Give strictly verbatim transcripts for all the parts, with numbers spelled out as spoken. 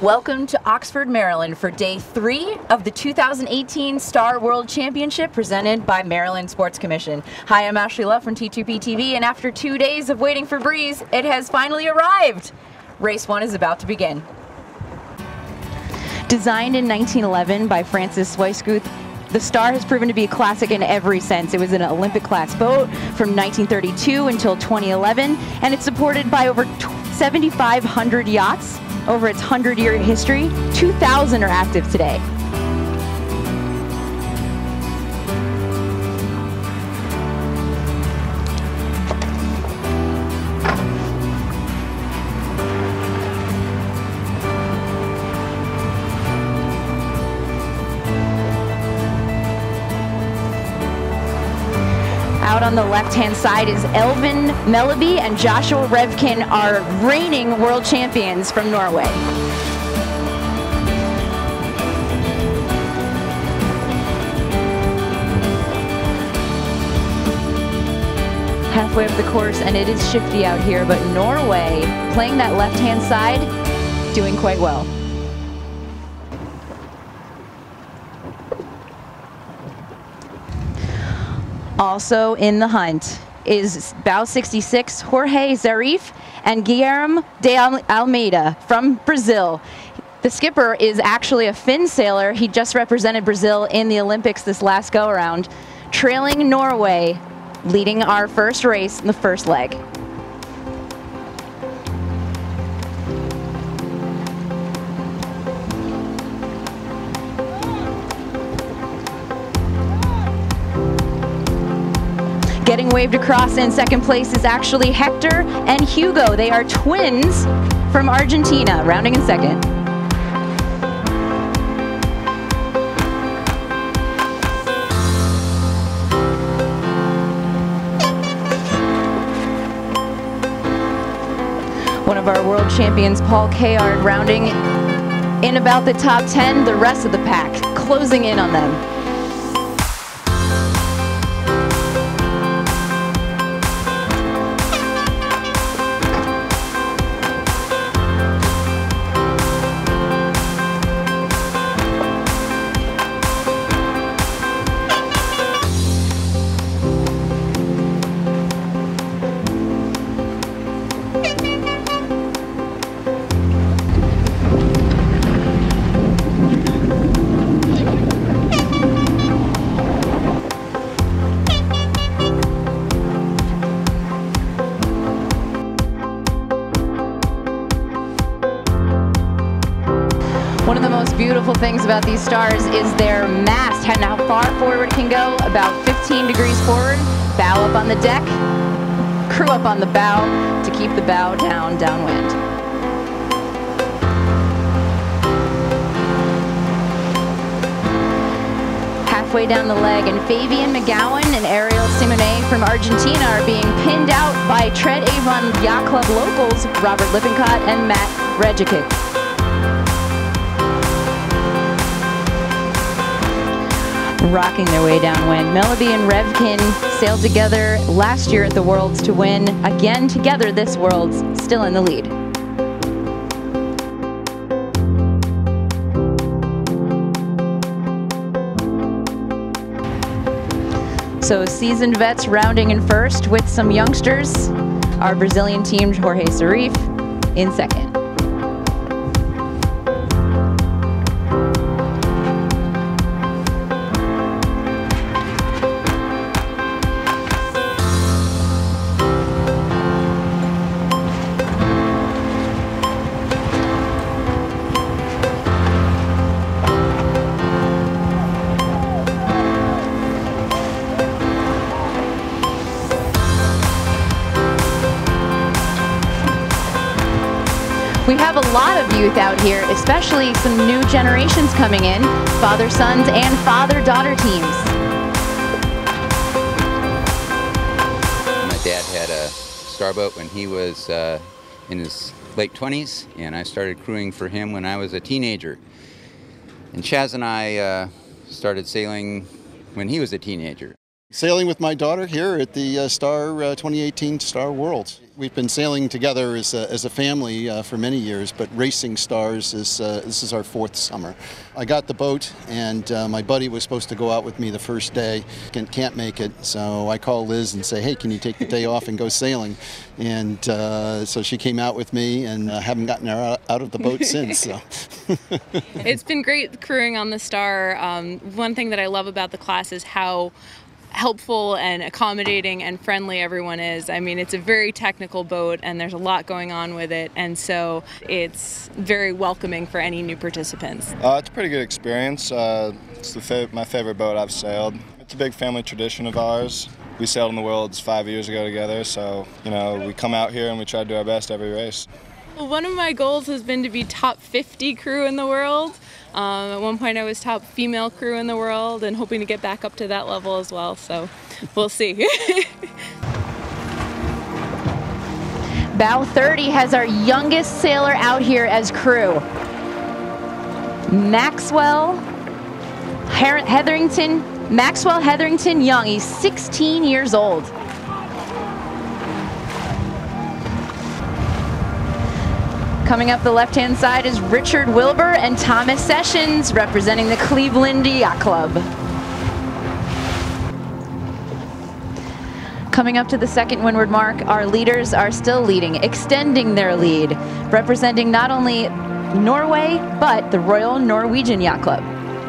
Welcome to Oxford, Maryland for day three of the two thousand eighteen Star World Championship presented by Maryland Sports Commission. Hi, I'm Ashley Love from T two P T V, and after two days of waiting for Breeze, it has finally arrived. Race one is about to begin. Designed in nineteen eleven by Francis Weisguth, the Star has proven to be a classic in every sense. It was an Olympic-class boat from nineteen thirty-two until twenty eleven, and it's supported by over seventy-five hundred yachts over its hundred-year history. two thousand are active today. Out on the left-hand side is Elvin Melleby and Joshua Revkin, are reigning world champions from Norway. Halfway up the course, and it is shifty out here, but Norway, playing that left-hand side, doing quite well. Also in the hunt is bow sixty-six, Jorge Zarif and Guilherme de Almeida from Brazil. The skipper is actually a Finn sailor. He just represented Brazil in the Olympics this last go-around. Trailing Norway, leading our first race in the first leg. Getting waved across in second place is actually Hector and Hugo. They are twins from Argentina, rounding in second. One of our world champions, Paul Kayard, rounding in about the top ten. The rest of the pack closing in on them. One of the most beautiful things about these Stars is their mast, and how far forward it can go, about fifteen degrees forward, bow up on the deck, crew up on the bow to keep the bow down, downwind. Halfway down the leg, and Fabian McGowan and Ariel Simone from Argentina are being pinned out by Tread Avon Yacht Club locals Robert Lippincott and Matt Regikic. Rocking their way downwind. Melleby and Revkin sailed together last year at the Worlds to win. Again together this Worlds, still in the lead. So seasoned vets rounding in first with some youngsters. Our Brazilian team, Jorge Zarif, in second. We have a lot of youth out here, especially some new generations coming in, father-sons and father-daughter teams. My dad had a starboat when he was uh, in his late twenties, and I started crewing for him when I was a teenager. And Chaz and I uh, started sailing when he was a teenager. Sailing with my daughter here at the uh, Star uh, twenty eighteen Star Worlds. We've been sailing together as a, as a family uh, for many years, but racing stars is uh, this is our fourth summer. I got the boat, and uh, my buddy was supposed to go out with me the first day, and can't make it. So I call Liz and say, "Hey, can you take the day off and go sailing?" And uh, so she came out with me, and uh, haven't gotten her out of the boat since. So. It's been great crewing on the Star. Um, one thing that I love about the class is how helpful and accommodating and friendly everyone is. I mean, it's a very technical boat and there's a lot going on with it, and so it's very welcoming for any new participants. Uh, it's a pretty good experience. Uh, it's the fav my favorite boat I've sailed. It's a big family tradition of ours. We sailed in the Worlds five years ago together, so you know we come out here and we try to do our best every race. Well, one of my goals has been to be top fifty crew in the world. Um, at one point I was top female crew in the world and hoping to get back up to that level as well, so we'll see. Bow thirty has our youngest sailor out here as crew. Maxwell Her Hetherington, Maxwell Hetherington Young, he's sixteen years old. Coming up the left-hand side is Richard Wilbur and Thomas Sessions, representing the Cleveland Yacht Club. Coming up to the second windward mark, our leaders are still leading, extending their lead, representing not only Norway, but the Royal Norwegian Yacht Club.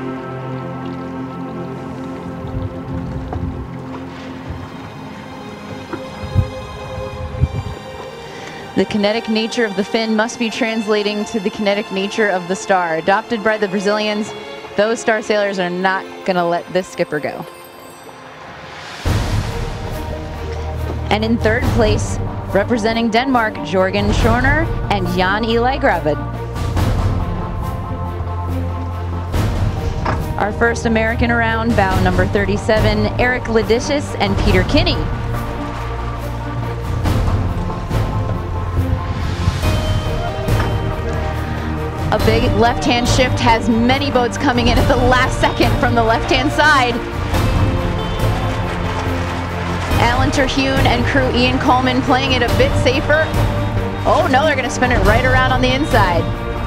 The kinetic nature of the fin must be translating to the kinetic nature of the Star. Adopted by the Brazilians, those Star sailors are not going to let this skipper go. And in third place, representing Denmark, Jorgen Schorner and Jan Eli Gravid. Our first American around, bow number thirty-seven, Eric Ladicious and Peter Kinney. A big left-hand shift has many boats coming in at the last second from the left-hand side. Alan Terhune and crew Ian Coleman playing it a bit safer. Oh no, they're gonna spin it right around on the inside.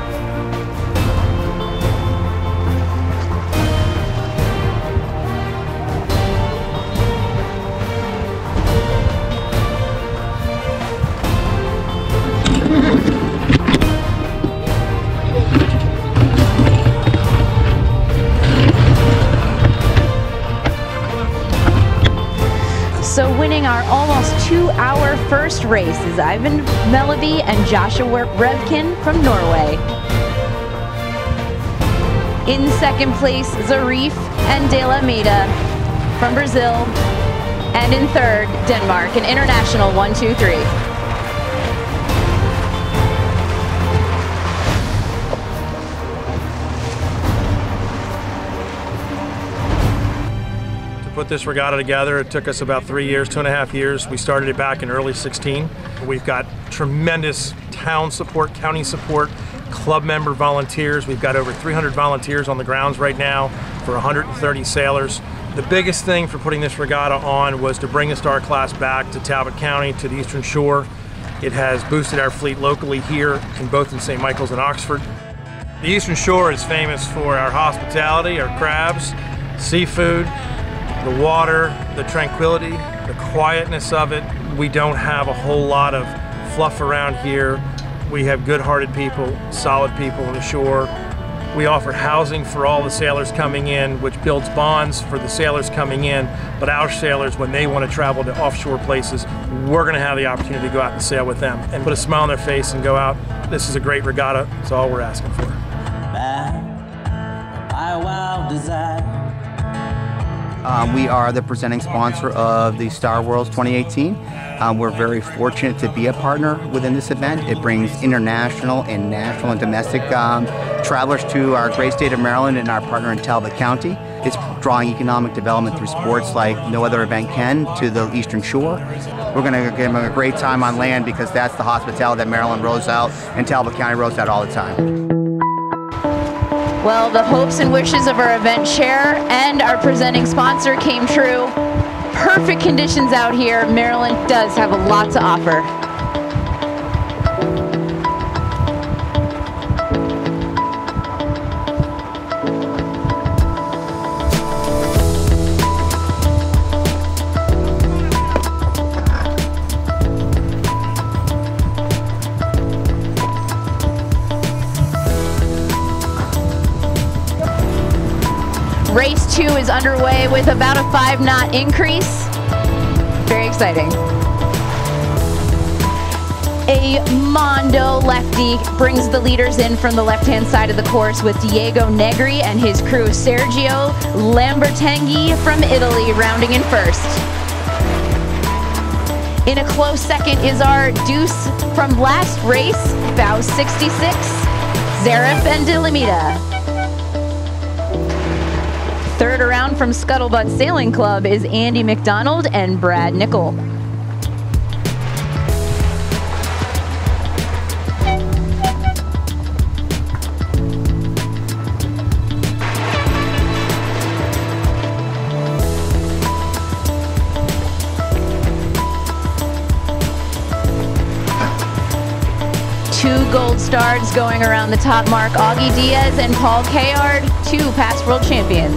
So winning our almost two-hour first race is Ivan Melleby and Joshua Revkin from Norway. In second place, Zarif and De La Almeida from Brazil. And in third, Denmark, an international one, two, three. Put this regatta together, it took us about three years, two and a half years. We started it back in early sixteen. We've got tremendous town support, county support, club member volunteers. We've got over three hundred volunteers on the grounds right now for one hundred thirty sailors. The biggest thing for putting this regatta on was to bring the Star class back to Talbot County, to the Eastern Shore. It has boosted our fleet locally here, in both in Saint Michael's and Oxford. The Eastern Shore is famous for our hospitality, our crabs, seafood, the water, the tranquility, the quietness of it. We don't have a whole lot of fluff around here. We have good-hearted people, solid people on the shore. We offer housing for all the sailors coming in, which builds bonds for the sailors coming in. But our sailors, when they want to travel to offshore places, we're going to have the opportunity to go out and sail with them and put a smile on their face and go out. This is a great regatta. That's all we're asking for. My wild desire. Um, we are the presenting sponsor of the Star Worlds twenty eighteen. Um, we're very fortunate to be a partner within this event. It brings international and national and domestic um, travelers to our great state of Maryland and our partner in Talbot County. It's drawing economic development through sports like no other event can to the Eastern Shore. We're going to give them a great time on land because that's the hospitality that Maryland rolls out and Talbot County rolls out all the time. Well, the hopes and wishes of our event chair and our presenting sponsor came true. perfect conditions out here. Maryland does have a lot to offer. Race two is underway with about a five knot increase. Very exciting. A Mondo lefty brings the leaders in from the left-hand side of the course with Diego Negri and his crew Sergio Lambertenghi from Italy rounding in first. In a close second is our deuce from last race, bow sixty-six, Zarif and Dilamita. Third around from Scuttlebutt Sailing Club is Andy McDonald and Brad Nickel. Two gold stars going around the top mark, Augie Diaz and Paul Kayard, two past world champions.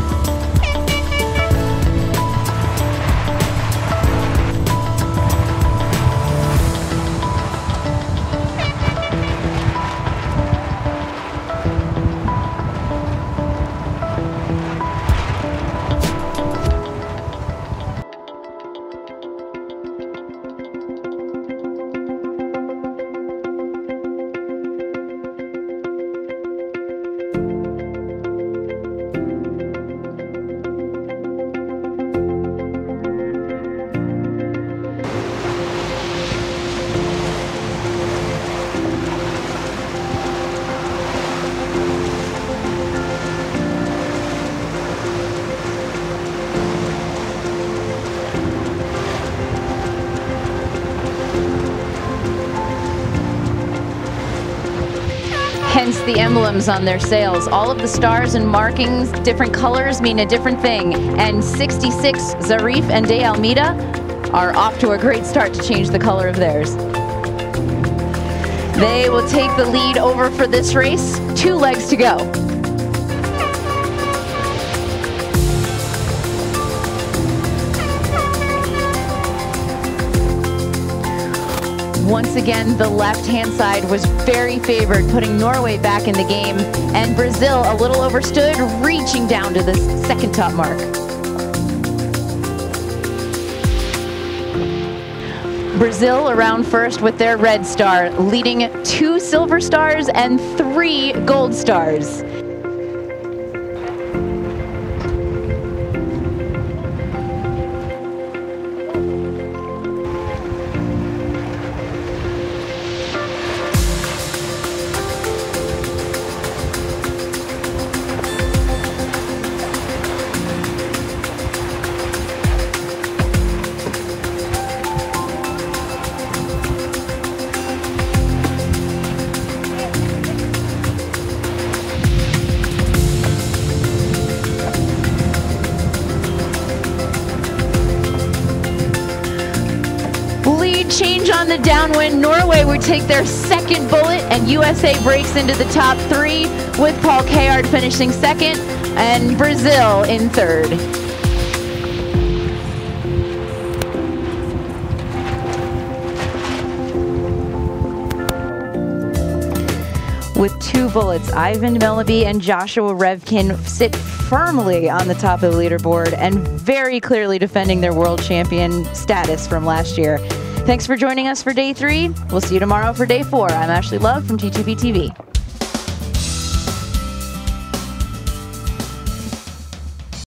Hence the emblems on their sails. All of the stars and markings, different colors mean a different thing. And sixty-six, Zarif and De Almeida are off to a great start to change the color of theirs. They will take the lead over for this race. Two legs to go. Once again, the left-hand side was very favored, putting Norway back in the game, and Brazil a little overstood, reaching down to the second top mark. Brazil around first with their red star, leading two silver stars and three gold stars. Change on the downwind. Norway would take their second bullet, and U S A breaks into the top three with Paul Kayard finishing second and Brazil in third. With two bullets, Ivan Melleby and Joshua Revkin sit firmly on the top of the leaderboard and very clearly defending their world champion status from last year. Thanks for joining us for day three. We'll see you tomorrow for day four. I'm Ashley Love from T two B T V.